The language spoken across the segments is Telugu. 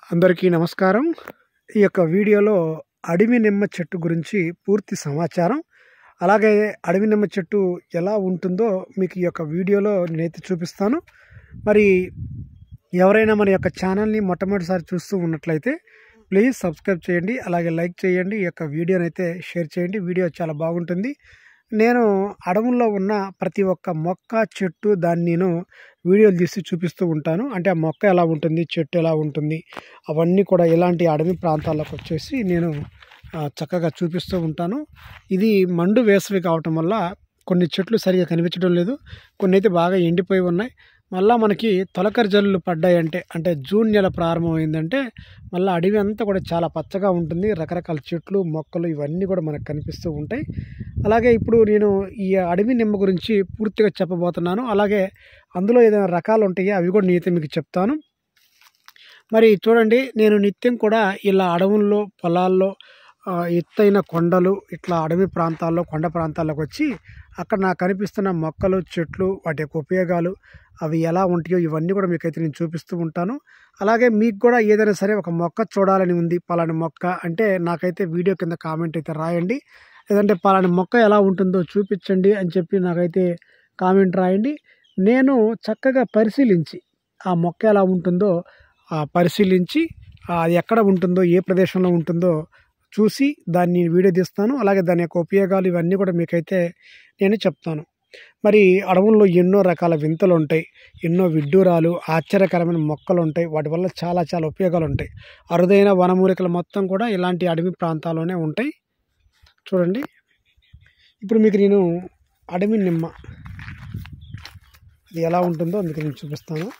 అందరికీ నమస్కారం. ఈ యొక్క వీడియోలో అడవి నిమ్మ చెట్టు గురించి పూర్తి సమాచారం, అలాగే అడవి నిమ్మ చెట్టు ఎలా ఉంటుందో మీకు ఈ యొక్క వీడియోలో నేనైతే చూపిస్తాను. మరి ఎవరైనా మన యొక్క ఛానల్ని మొట్టమొదటిసారి చూస్తూ ఉన్నట్లయితే ప్లీజ్ సబ్స్క్రైబ్ చేయండి, అలాగే లైక్ చేయండి, ఈ యొక్క వీడియోని అయితే షేర్ చేయండి. వీడియో చాలా బాగుంటుంది. నేను అడవుల్లో ఉన్న ప్రతి ఒక్క మొక్క చెట్టు దాన్ని నేను వీడియోలు తీసి చూపిస్తూ ఉంటాను. అంటే ఆ మొక్క ఎలా ఉంటుంది, చెట్టు ఎలా ఉంటుంది, అవన్నీ కూడా ఇలాంటి అడవి ప్రాంతాల్లోకి వచ్చేసి నేను చక్కగా చూపిస్తూ ఉంటాను. ఇది మండు వేసవి కావటం వల్ల కొన్ని చెట్లు సరిగా కనిపించడం లేదు, కొన్ని అయితే బాగా ఎండిపోయి ఉన్నాయి. మళ్ళీ మనకి తొలకరి జల్లులు పడ్డాయంటే, అంటే జూన్ నెల ప్రారంభమైందంటే మళ్ళీ అడవి అంతా కూడా చాలా పచ్చగా ఉంటుంది. రకరకాల చెట్లు మొక్కలు ఇవన్నీ కూడా మనకు కనిపిస్తూ ఉంటాయి. అలాగే ఇప్పుడు నేను ఈ అడవి నిమ్మ గురించి పూర్తిగా చెప్పబోతున్నాను. అలాగే అందులో ఏదైనా రకాలు ఉంటాయో అవి కూడా నేనైతే మీకు చెప్తాను. మరి చూడండి, నేను నిత్యం కూడా ఇలా అడవుల్లో పొలాల్లో ఎత్తైన కొండలు ఇట్లా అడవి ప్రాంతాల్లో కొండ ప్రాంతాల్లోకి వచ్చి అక్కడ నాకు కనిపిస్తున్న మొక్కలు చెట్లు వాటి యొక్క ఉపయోగాలు అవి ఎలా ఉంటాయో ఇవన్నీ కూడా మీకైతే నేను చూపిస్తూ ఉంటాను. అలాగే మీకు కూడా ఏదైనా సరే ఒక మొక్క చూడాలని ఉంది, పలాని మొక్క అంటే నాకైతే వీడియో కింద కామెంట్ అయితే రాయండి. లేదంటే పలాని మొక్క ఎలా ఉంటుందో చూపించండి అని చెప్పి నాకైతే కామెంట్ రాయండి. నేను చక్కగా పరిశీలించి ఆ మొక్క ఎలా ఉంటుందో పరిశీలించి అది ఎక్కడ ఉంటుందో ఏ ప్రదేశంలో ఉంటుందో చూసి దాన్ని వీడియో తీస్తాను. అలాగే దాని యొక్క ఉపయోగాలు ఇవన్నీ కూడా మీకైతే నేను చెప్తాను. మరి అడవుల్లో ఎన్నో రకాల వింతలు ఉంటాయి, ఎన్నో విడ్డూరాలు ఆశ్చర్యకరమైన మొక్కలు ఉంటాయి. వాటి వల్ల చాలా చాలా ఉపయోగాలు ఉంటాయి. అరుదైన వనమూలికలు మొత్తం కూడా ఇలాంటి అడవి ప్రాంతాల్లోనే ఉంటాయి. చూడండి, ఇప్పుడు మీకు నేను అడవి నిమ్మ అది ఎలా ఉంటుందో మీకు నేను చూపిస్తాను.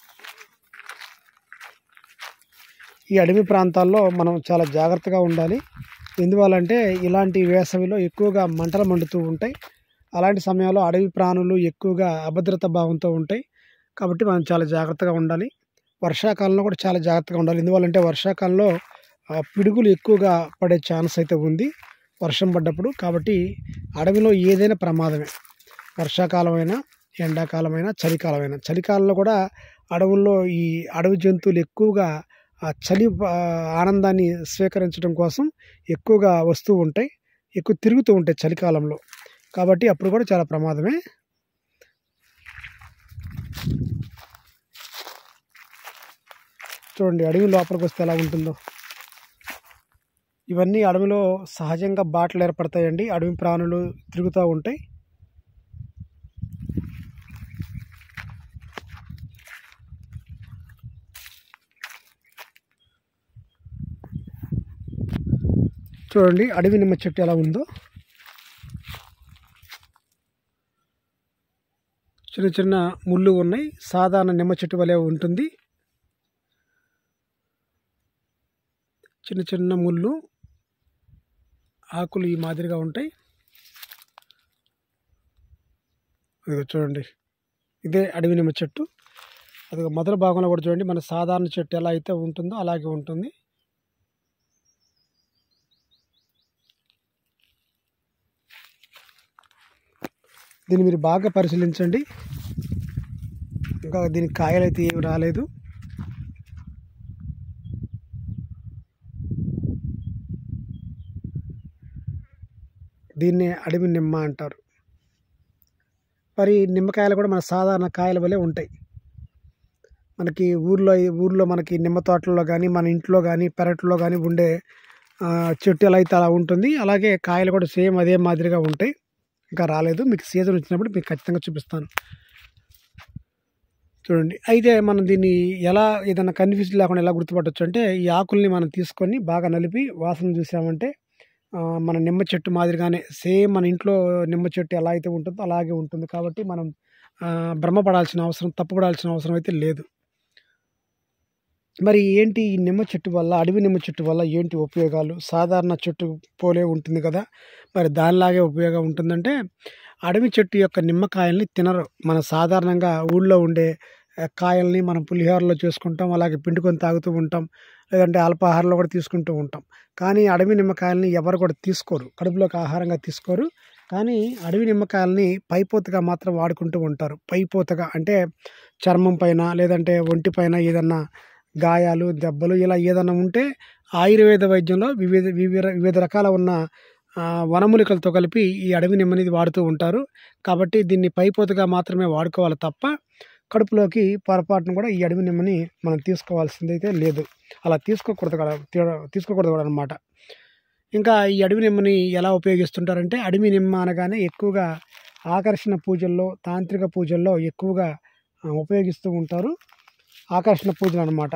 ఈ అడవి ప్రాంతాల్లో మనం చాలా జాగ్రత్తగా ఉండాలి. ఎందువల్లంటే ఇలాంటి వేసవిలో ఎక్కువగా మంటలు మండుతూ ఉంటాయి. అలాంటి సమయంలో అడవి ప్రాణులు ఎక్కువగా అభద్రతా భావంతో ఉంటాయి. కాబట్టి మనం చాలా జాగ్రత్తగా ఉండాలి. వర్షాకాలంలో కూడా చాలా జాగ్రత్తగా ఉండాలి. ఎందువల్లంటే వర్షాకాలంలో పిడుగులు ఎక్కువగా పడే ఛాన్స్ అయితే ఉంది వర్షం పడ్డప్పుడు. కాబట్టి అడవిలో ఏదైనా ప్రమాదమే, వర్షాకాలమైనా ఎండాకాలమైనా చలికాలమైనా. చలికాలంలో కూడా అడవుల్లో ఈ అడవి జంతువులు ఎక్కువగా చలి ఆనందాన్ని స్వీకరించడం కోసం ఎక్కువగా వస్తూ ఉంటాయి, ఎక్కువ తిరుగుతూ ఉంటాయి చలికాలంలో. కాబట్టి అప్పుడు కూడా చాలా ప్రమాదమే. చూడండి, అడవి లోపలికి వస్తే ఎలా ఉంటుందో. ఇవన్నీ అడవిలో సహజంగా బాటలు ఏర్పడతాయండి. అడవి ప్రాణులు తిరుగుతూ ఉంటాయి. చూడండి, అడవి నిమ్మ చెట్టు ఎలా ఉందో. చిన్న చిన్న ముళ్ళు ఉన్నాయి, సాధారణ నిమ్మ చెట్టు వలె ఉంటుంది. చిన్న చిన్న ముళ్ళు, ఆకులు ఈ మాదిరిగా ఉంటాయి. అది చూడండి, ఇదే అడవి నిమ్మ చెట్టు. అది మొదటి భాగంలో కూడా చూడండి, మన సాధారణ చెట్టు ఎలా అయితే ఉంటుందో అలాగే ఉంటుంది. దీన్ని మీరు బాగా పరిశీలించండి. ఇంకా దీనికి కాయలు అయితే ఏమి రాలేదు. దీన్నే అడవి నిమ్మ అంటారు. మరి నిమ్మకాయలు కూడా మన సాధారణ కాయల వలె ఉంటాయి. మనకి ఊర్లో మనకి నిమ్మ తోటల్లో కానీ మన ఇంట్లో కానీ పెరట్లో కానీ ఉండే చెట్టు ఎలా అయితే అలా ఉంటుంది. అలాగే కాయలు కూడా సేమ్ అదే మాదిరిగా ఉంటాయి. ఇంకా రాలేదు, మీకు సీజన్ వచ్చినప్పుడు మీకు ఖచ్చితంగా చూపిస్తాను. చూడండి, అయితే మనం దీన్ని ఎలా ఏదైనా కన్ఫ్యూజ్ లేకుండా ఎలా గుర్తుపట్టవచ్చు అంటే, ఈ ఆకుల్ని మనం తీసుకొని బాగా నలిపి వాసన చూసామంటే మన నిమ్మ చెట్టు మాదిరిగానే సేమ్ మన ఇంట్లో నిమ్మ చెట్టు ఎలా అయితే ఉంటుందో అలాగే ఉంటుంది. కాబట్టి మనం భ్రమపడాల్సిన అవసరం, తప్పుపడాల్సిన అవసరం అయితే లేదు. మరి ఏంటి ఈ నిమ్మ చెట్టు వల్ల, అడవి నిమ్మ చెట్టు వల్ల ఏంటి ఉపయోగాలు? సాధారణ చెట్టు పోలే ఉంటుంది కదా, మరి దానిలాగే ఉపయోగం ఉంటుందంటే, అడవి చెట్టు యొక్క నిమ్మకాయల్ని తినరు. మన సాధారణంగా ఊళ్ళో ఉండే కాయల్ని మనం పులిహోరలో చేసుకుంటాం, అలాగే పిండుకొని తాగుతూ ఉంటాం, లేదంటే అల్పాహారంలో కూడా తీసుకుంటూ ఉంటాం. కానీ అడవి నిమ్మకాయల్ని ఎవరు కూడా తీసుకోరు, కడుపులోకి ఆహారంగా తీసుకోరు. కానీ అడవి నిమ్మకాయల్ని పైపోతగా మాత్రం వాడుకుంటూ ఉంటారు. పైపోతగా అంటే చర్మం పైన లేదంటే ఒంటి పైన ఏదన్నా గాయాలు, దెబ్బలు ఇలా ఏదైనా ఉంటే ఆయుర్వేద వైద్యంలో వివిధ రకాల ఉన్న వనమూలికలతో కలిపి ఈ అడవి నిమ్మనేది వాడుతూ ఉంటారు. కాబట్టి దీన్ని పైపోతుగా మాత్రమే వాడుకోవాలి తప్ప కడుపులోకి పొరపాటున కూడా ఈ అడవి నిమ్మని మనం తీసుకోవాల్సిందైతే లేదు. అలా తీసుకోకూడదు కూడా అనమాట. ఇంకా ఈ అడవి నిమ్మని ఎలా ఉపయోగిస్తుంటారంటే, అడవి నిమ్మ అనగానే ఎక్కువగా ఆకర్షణ పూజల్లో, తాంత్రిక పూజల్లో ఎక్కువగా ఉపయోగిస్తూ ఉంటారు. ఆకర్షణ పూజలు అనమాట.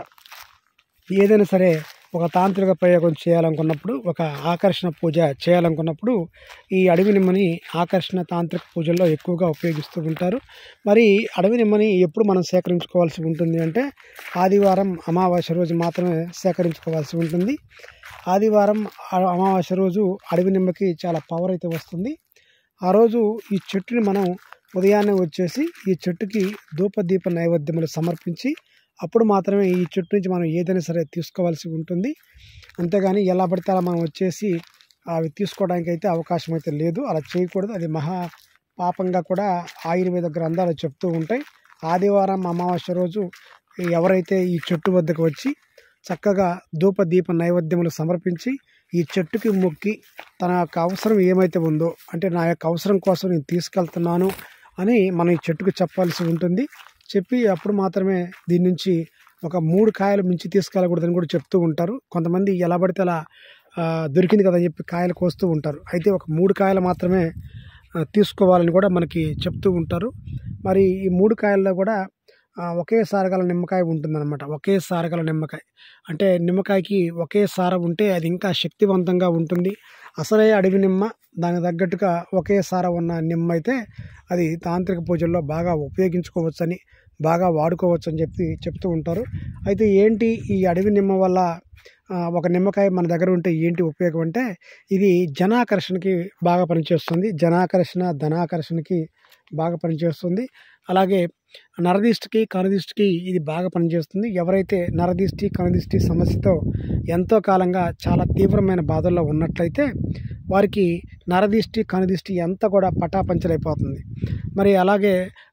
ఏదైనా సరే ఒక తాంత్రిక ప్రయోగం చేయాలనుకున్నప్పుడు, ఒక ఆకర్షణ పూజ చేయాలనుకున్నప్పుడు ఈ అడవి నిమ్మని ఆకర్షణ తాంత్రిక పూజల్లో ఎక్కువగా ఉపయోగిస్తూ ఉంటారు. మరి అడవి నిమ్మని ఎప్పుడు మనం సేకరించుకోవాల్సి ఉంటుంది అంటే, ఆదివారం అమావాస్య రోజు మాత్రమే సేకరించుకోవాల్సి ఉంటుంది. ఆదివారం అమావాస్య రోజు అడవి నిమ్మకి చాలా పవర్ అయితే వస్తుంది. ఆ రోజు ఈ చెట్టుని మనం ఉదయాన్నే వచ్చేసి ఈ చెట్టుకి ధూపదీప నైవేద్యములు సమర్పించి అప్పుడు మాత్రమే ఈ చెట్టు నుంచి మనం ఏదైనా సరే తీసుకోవాల్సి ఉంటుంది. అంతేగాని ఎలా పడితే అలా మనం వచ్చేసి అవి తీసుకోవడానికి అయితే అవకాశం అయితే లేదు. అలా చేయకూడదు. అది మహా పాపంగా కూడా ఆయుర్వేద గ్రంథాలు చెప్తూ ఉంటాయి. ఆదివారం అమావాస్య రోజు ఎవరైతే ఈ చెట్టు వద్దకు వచ్చి చక్కగా ధూపదీప నైవేద్యములు సమర్పించి ఈ చెట్టుకి మొక్కి తన యొక్క అవసరం ఏమైతే ఉందో, అంటే నా యొక్క అవసరం కోసం నేను తీసుకెళ్తున్నాను అని మనం ఈ చెట్టుకు చెప్పాల్సి ఉంటుంది. చెప్పి అప్పుడు మాత్రమే దీని నుంచి ఒక 3 కాయలు మించి తీసుకెళ్ళకూడదని కూడా చెప్తూ ఉంటారు. కొంతమంది ఎలా పడితే అలా దొరికింది కదా అని చెప్పి కాయలు కోస్తూ ఉంటారు. అయితే ఒక 3 కాయలు మాత్రమే తీసుకోవాలని కూడా మనకి చెప్తూ ఉంటారు. మరి ఈ 3 కాయల్లో కూడా ఒకే సారగల నిమ్మకాయ ఉంటుందన్నమాట. ఒకే సారగల నిమ్మకాయ అంటే నిమ్మకాయకి ఒకే సార ఉంటే అది ఇంకా శక్తివంతంగా ఉంటుంది. అసలే అడవి నిమ్మ, దానికి తగ్గట్టుగా ఒకే సార ఉన్న నిమ్మ అయితే అది తాంత్రిక పూజల్లో బాగా ఉపయోగించుకోవచ్చని, బాగా వాడుకోవచ్చు అని చెప్తూ ఉంటారు. అయితే ఏంటి ఈ అడవి నిమ్మ వల్ల ఒక నిమ్మకాయ మన దగ్గర ఉంటే ఏంటి ఉపయోగం అంటే, ఇది జనాకర్షణకి బాగా పనిచేస్తుంది. జనాకర్షణ, ధనాకర్షణకి బాగా పనిచేస్తుంది. అలాగే నరదిష్టికి, కనుదిష్టికి ఇది బాగా పనిచేస్తుంది. ఎవరైతే నరదిష్టి, కనుదిష్టి సమస్యతో ఎంతో కాలంగా చాలా తీవ్రమైన బాధల్లో ఉన్నట్లయితే వారికి నరదిష్టి, కనుదిష్టి అంతా కూడా పటాపంచలైపోతుంది. మరి అలాగే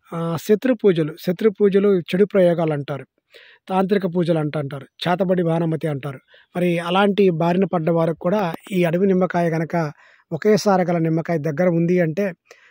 శత్రు పూజలు చెడు ప్రయోగాలు అంటారు. తాంత్రిక పూజలు అంటారు. చేతబడి భానుమతి అంటారు. మరి అలాంటి బారిన పడ్డ వారికి కూడా ఈ అడవి నిమ్మకాయ కనుక ఒకేసారి గల నిమ్మకాయ దగ్గర ఉంది అంటే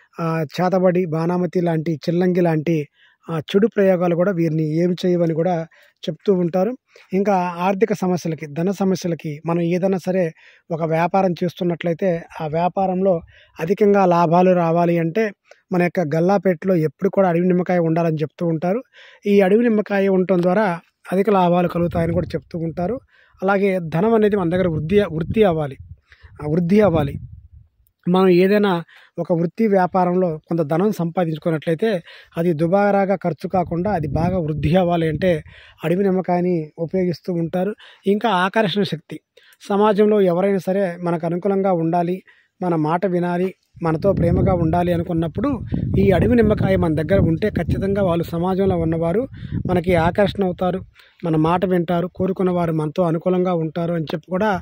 చేతబడి, బాణామతి లాంటి, చిల్లంగి లాంటి చెడు ప్రయోగాలు కూడా వీరిని ఏమి చేయవని కూడా చెప్తూ ఉంటారు. ఇంకా ఆర్థిక సమస్యలకి, ధన సమస్యలకి మనం ఏదైనా సరే ఒక వ్యాపారం చేస్తున్నట్లయితే ఆ వ్యాపారంలో అధికంగా లాభాలు రావాలి అంటే మన యొక్క గల్లాపేటలో ఎప్పుడు కూడా అడవి నిమ్మకాయ ఉండాలని చెప్తూ ఉంటారు. ఈ అడవి నిమ్మకాయ ఉండటం ద్వారా అధిక లాభాలు కలుగుతాయని కూడా చెప్తూ ఉంటారు. అలాగే ధనం అనేది మన దగ్గర వృద్ధి అవ్వాలి. మనం ఏదైనా ఒక వృత్తి వ్యాపారంలో కొంత ధనం సంపాదించుకున్నట్లయితే అది దుబారాగా ఖర్చు కాకుండా అది బాగా వృద్ధి అవ్వాలి అంటే అడవి నిమ్మకాయని ఉపయోగిస్తూ ఉంటారు. ఇంకా ఆకర్షణ శక్తి, సమాజంలో ఎవరైనా సరే మనకు అనుకూలంగా ఉండాలి, మన మాట వినాలి, మనతో ప్రేమగా ఉండాలి అనుకున్నప్పుడు ఈ అడవి నిమ్మకాయ మన దగ్గర ఉంటే ఖచ్చితంగా వాళ్ళు సమాజంలో ఉన్నవారు మనకి ఆకర్షణ అవుతారు, మన మాట వింటారు, కోరుకున్న వారు మనతో అనుకూలంగా ఉంటారు అని చెప్పి కూడా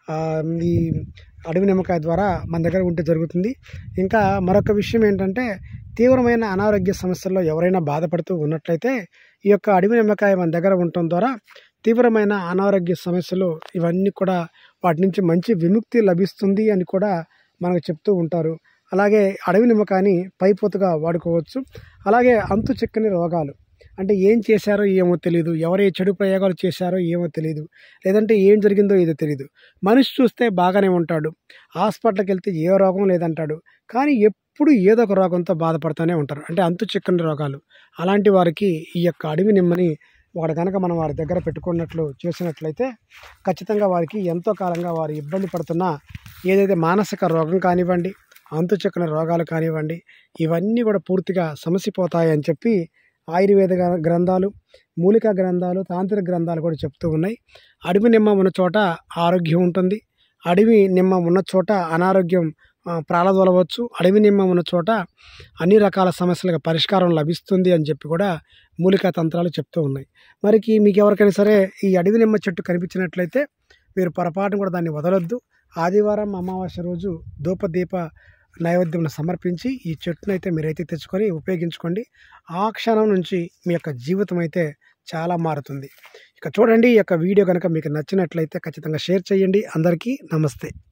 ఈ అడవి నిమ్మకాయ ద్వారా మన దగ్గర ఉంటే జరుగుతుంది. ఇంకా మరొక విషయం ఏంటంటే, తీవ్రమైన అనారోగ్య సమస్యల్లో ఎవరైనా బాధపడుతూ ఉన్నట్లయితే ఈ యొక్క అడవి నిమ్మకాయ మన దగ్గర ఉండటం ద్వారా తీవ్రమైన అనారోగ్య సమస్యలు ఇవన్నీ కూడా వాటి నుంచి మంచి విముక్తి లభిస్తుంది అని కూడా మనకు చెప్తూ ఉంటారు. అలాగే అడవి నిమ్మకాయని పైపోతుగా వాడుకోవచ్చు. అలాగే అంతు చిక్కని రోగాలు, అంటే ఏం చేశారో ఏమో తెలియదు, ఎవరు చెడు ప్రయోగాలు చేశారో ఏమో తెలియదు, లేదంటే ఏం జరిగిందో ఏదో తెలియదు. మనిషి చూస్తే బాగానే ఉంటాడు, హాస్పిటల్కి వెళ్తే ఏ రోగం లేదంటాడు, కానీ ఎప్పుడు ఏదో ఒక రోగంతో బాధపడుతూనే ఉంటారు, అంటే అంతు చిక్కని రోగాలు. అలాంటి వారికి ఈ యొక్క అడవి నిమ్మని వాడు కనుక మనం వారి దగ్గర పెట్టుకున్నట్లు చేసినట్లయితే ఖచ్చితంగా వారికి ఎంతో కాలంగా వారు ఇబ్బంది పడుతున్న ఏదైతే మానసిక రోగం కానివ్వండి, అంతు చిక్కని రోగాలు కానివ్వండి, ఇవన్నీ కూడా పూర్తిగా సమసిపోతాయి అని చెప్పి ఆయుర్వేద గ్రంథాలు, మూలికా గ్రంథాలు, తాంత్రిక గ్రంథాలు కూడా చెప్తూ ఉన్నాయి. అడవి నిమ్మ ఉన్న చోట ఆరోగ్యం ఉంటుంది, అడవి నిమ్మ ఉన్న చోట అనారోగ్యం ప్రాలదొలవచ్చు, అడవి నిమ్మ ఉన్న చోట అన్ని రకాల సమస్యలకు పరిష్కారం లభిస్తుంది అని చెప్పి కూడా మూలికా తంత్రాలు చెప్తూ ఉన్నాయి. మరికి మీకు ఎవరికైనా సరే ఈ అడవి నిమ్మ చెట్టు కనిపించినట్లయితే మీరు పొరపాటును కూడా దాన్ని వదలొద్దు. ఆదివారం అమావాస్య రోజు ధూపదీప నైవేద్యం సమర్పించి ఈ చెట్టును అయితే మీరైతే తెచ్చుకొని ఉపయోగించుకోండి. ఆ క్షణం నుంచి మీ యొక్క జీవితం అయితే చాలా మారుతుంది. ఇక ఇక చూడండి, ఈ యొక్క వీడియో కనుక మీకు నచ్చినట్లయితే ఖచ్చితంగా షేర్ చేయండి. అందరికీ నమస్తే.